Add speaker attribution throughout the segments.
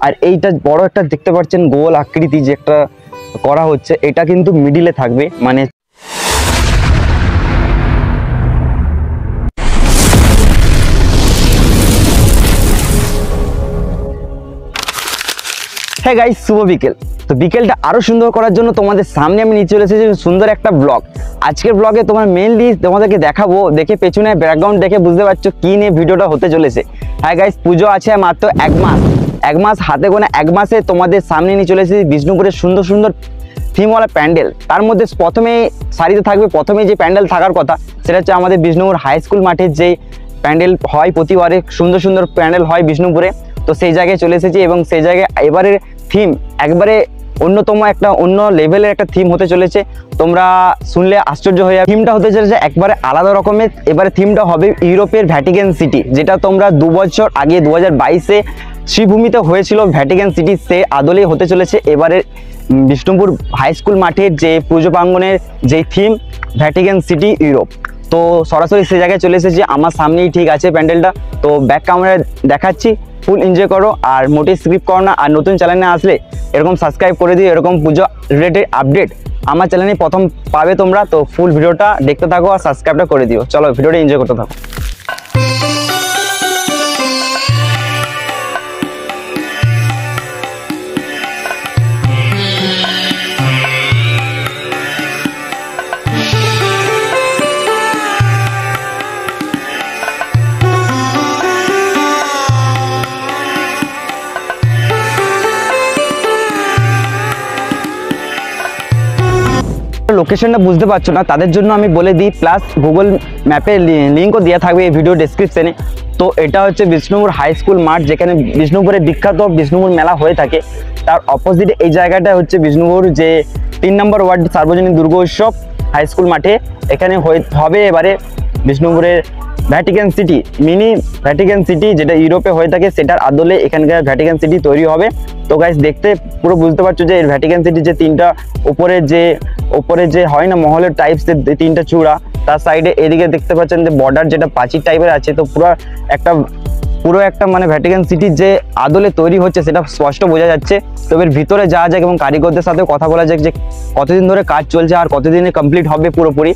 Speaker 1: আর এইটা বড় একটা দেখতে পাচ্ছেন গোল আকৃতি যে একটা করা হচ্ছে, এটা কিন্তু মিডিলে থাকবে। মানে হ্যাঁ গাইস, শুভ বিকেল। তো বিকেলটা আরো সুন্দর করার জন্য তোমাদের সামনে আমি নিয়ে চলে এসেছি সুন্দর একটা ব্লগ। আজকের ব্লগে তোমার মেইনলি তোমাদেরকে দেখাবো, দেখে পেছনে ব্যাকগ্রাউন্ড দেখে বুঝতে পারছো কি নিয়ে ভিডিওটা হতে চলেছে। হ্যাঁ গাইস, পুজো আছে মাত্র এক মাস হাতে গোনা। এক মাসে তোমাদের সামনে নিয়ে চলে এসেছি বিষ্ণুপুরের সুন্দর সুন্দর থিমওয়ালা প্যান্ডেল। তার মধ্যে প্রথমে সারিতে থাকবে, প্রথমে যে প্যান্ডেল থাকার কথা সেটা হচ্ছে আমাদের বিষ্ণুপুর হাই স্কুল মাঠের যে প্যান্ডেল হয়, প্রতিবারে সুন্দর সুন্দর প্যান্ডেল হয় বিষ্ণুপুরে। তো সেই জায়গায় চলে এসেছি এবং সেই জায়গায় এবারের থিম একবারে অন্যতম, একটা অন্য লেভেলের একটা থিম হতে চলেছে। তোমরা শুনলে আশ্চর্য হয়ে যাবে। থিমটা হতে চলেছে একবারে আলাদা রকমের। এবারে থিমটা হবে ইউরোপের ভ্যাটিকান সিটি, যেটা তোমরা 2 বছর আগে 2022-এ শ্রীভূমিতে হয়েছিল ভ্যাটিকান সিটি, সে আদলেই হতে চলেছে এবারে বিষ্ণুপুর হাই স্কুল মাঠের যে পুজো প্রাঙ্গণের যে থিম ভ্যাটিকান সিটি ইউরোপ। তো সরাসরি সে জায়গায় চলে এসেছি, আমার সামনেই ঠিক আছে প্যান্ডেলটা। তো ব্যাক ক্যামেরায় দেখাচ্ছি, ফুল এনজয় করো আর মোটেই স্কিপ করো না। আর নতুন চ্যানেলে আসলে এরকম সাবস্ক্রাইব করে দিও, এরকম পুজো রিলেটেড আপডেট আমার চ্যানেলে প্রথম পাবে তোমরা। তো ফুল ভিডিওটা দেখতে থাকো আর সাবস্ক্রাইবটা করে দিও। চলো ভিডিওটা এনজয় করতে থাকো। লোকেশনটা বুঝতে পারছো না, তাদের জন্য আমি বলে দিই, প্লাস গুগল ম্যাপের লিঙ্কও দেওয়া থাকবে এই ভিডিও ডেসক্রিপশনে। তো এটা হচ্ছে বিষ্ণুপুর হাই স্কুল মাঠ, যেখানে বিষ্ণুপুরে বিখ্যাত বিষ্ণুপুর মেলা হয়ে থাকে। তার অপোজিটে এই জায়গাটা হচ্ছে বিষ্ণুপুর যে 3 নম্বর ওয়ার্ড সার্বজনীন দুর্গোৎসব হাই স্কুল মাঠে। এখানে হবে এবারে বিষ্ণুপুরের Vatican city, mini Vatican city যেটা ইউরোপে হয়ে থাকে, সেটার আদলে এখানকার ভ্যাটিকান সিটি তৈরি হবে। তো গাইস, দেখতে পুরো বুঝতে পারছো যে ভ্যাটিকান সিটি যে তিনটা উপরে যে হয় না মহলের টাইপসের 3টা চূড়া, তার সাইডে এদিকে দেখতে পাচ্ছেন যে বর্ডার যেটা প্রাচীর টাইপের আছে। তো পুরো একটা মানে ভ্যাটিকান সিটির যে আদলে তৈরি হচ্ছে সেটা স্পষ্ট বোঝা যাচ্ছে। তো এর ভিতরে যাওয়া যাক এবং কারিগরদের সাথে কথা বলা যাক যে কতদিন ধরে কাজ চলছে আর কতদিনে কমপ্লিট হবে পুরোপুরি।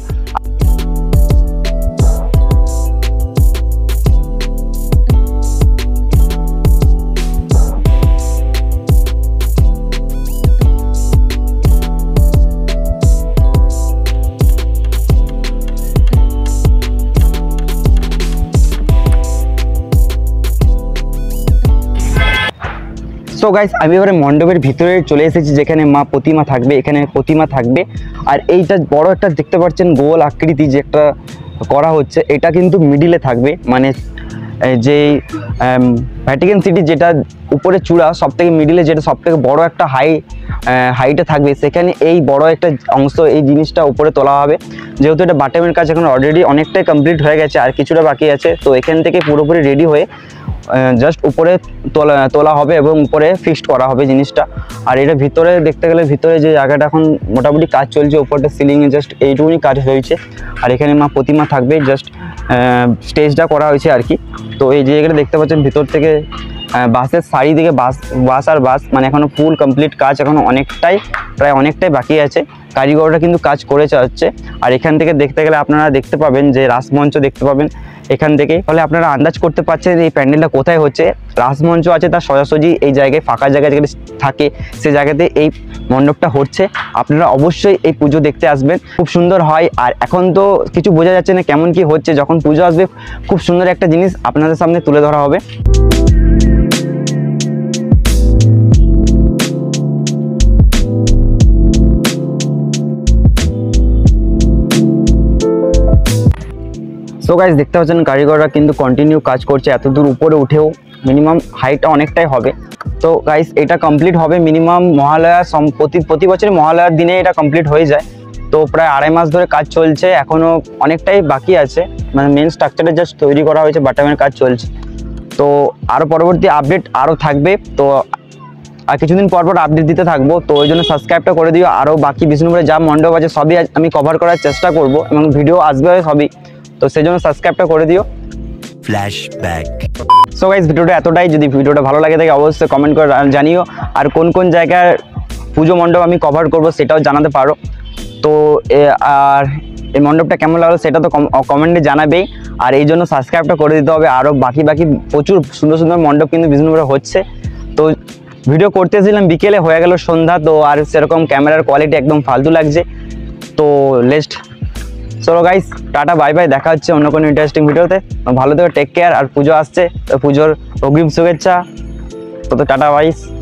Speaker 1: সো গাইস, আমি এবারে মণ্ডপের ভিতরে চলে এসেছি, যেখানে মা প্রতিমা থাকবে, এখানে প্রতিমা থাকবে। আর এইটা বড় একটা দেখতে পাচ্ছেন গোল আকৃতি যে একটা করা হচ্ছে, এটা কিন্তু মিডিলে থাকবে। মানে যে ভ্যাটিকান সিটি যেটা উপরে চূড়া সব থেকে মিডিলে, যেটা সব থেকে বড় একটা হাইটে থাকবে, সেখানে এই বড় একটা অংশ এই জিনিসটা উপরে তোলা হবে। যেহেতু এটা বাটামের কাজ এখন অলরেডি অনেকটাই কমপ্লিট হয়ে গেছে, আর কিছুটা বাকি আছে। তো এখান থেকে পুরোপুরি রেডি হয়ে জাস্ট উপরে তোলা হবে এবং উপরে ফিক্সড করা হবে জিনিসটা। আর এটা ভিতরে দেখতে গেলে ভিতরে যে জায়গাটা এখন মোটামুটি কাজ চলছে, উপরটা সিলিংয়ে জাস্ট এইটুকুনি কাজ হয়েছে। আর এখানে মা প্রতিমা থাকবে, জাস্ট স্টেজটা করা হয়েছে আর কি। তো এই জায়গাটা দেখতে পাচ্ছেন ভিতর থেকে বাসের সারি দিকে বাস মানে এখনো ফুল কমপ্লিট কাজ এখনো প্রায় অনেকটাই বাকি আছে। কারিগররা কিন্তু কাজ করে যাচ্ছে। আর এখান থেকে দেখতে গেলে আপনারা দেখতে পাবেন যে রাসমঞ্চ দেখতে পাবেন এখান থেকে। ফলে আপনারা আন্দাজ করতে পারছেন এই প্যান্ডেলটা কোথায় হচ্ছে। রাসমঞ্চ আছে তার সোজাসুজি এই জায়গায়, ফাঁকা জায়গায় যেখানে থাকে সে জায়গাতে এই মণ্ডপটা হচ্ছে। আপনারা অবশ্যই এই পুজো দেখতে আসবেন, খুব সুন্দর হয়। আর এখন তো কিছু বোঝা যাচ্ছে না কেমন কি হচ্ছে, যখন পুজো আসবে খুব সুন্দর একটা জিনিস আপনাদের সামনে তুলে ধরা হবে। সো গাইস, দেখতে পাচ্ছেন কারিগররা কিন্তু কন্টিনিউ কাজ করছে, এত দূর উপরে উঠেও মিনিমাম হাইটটা অনেকটাই হবে। তো গাইস, এটা কমপ্লিট হবে মিনিমাম মহালয়া প্রতি বছরই মহালয়ার দিনে এটা কমপ্লিট হয়ে যায়। তো প্রায় 2.5 মাস ধরে কাজ চলছে, এখনও অনেকটাই বাকি আছে। মানে মেন স্ট্রাকচারটা জাস্ট তৈরি করা হয়েছে, বাটামের কাজ চলছে। তো আরও পরবর্তী আপডেট আরও থাকবে। তো আর কিছুদিন পর আপডেট দিতে থাকবো। তো ওই জন্য সাবস্ক্রাইবটা করে দিও। আরও বাকি বিষ্ণুপুরে যা মণ্ডপ আছে সবই আমি কভার করার চেষ্টা করব এবং ভিডিও আসবে সবই। তো সেই জন্য সাবস্ক্রাইবটা করে দিও।
Speaker 2: Flashback.
Speaker 1: সো গাইস ভিডিওটা এতটাই। যদি ভিডিওটা ভালো লাগে থাকে অবশ্যই কমেন্ট করে জানিও, আর কোন কোন জায়গার পুজো মণ্ডপ আমি কভার করব সেটাও জানাতে পারো। তো আর এই মণ্ডপটা কেমন লাগলো সেটা তো কমেন্টে জানাবেই, আর এই জন্য সাবস্ক্রাইবটা করে দিতে হবে। আরও বাকি প্রচুর সুন্দর সুন্দর মণ্ডপ কিন্তু বিষ্ণুপুরে হচ্ছে। তো ভিডিও করতেছিলাম বিকেলে, হয়ে গেল সন্ধ্যা, তো আর সেরকম ক্যামেরার কোয়ালিটি একদম ফালতু লাগছে। তো চলো গাইস, টাটা বাই বাই, দেখা হচ্ছে অন্য কোনো ইন্টারেস্টিং ভিডিওতে। ভালো থেকো, টেক কেয়ার। আর পুজো আসছে, তো পুজোর অগ্রিম শুভেচ্ছা। তো টাটা বাইস।